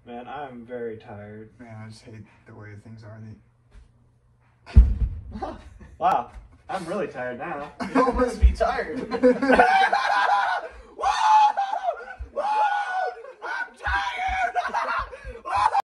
Man, I'm very tired. Man, I just hate the way things are. Wow, I'm really tired now. You must be tired.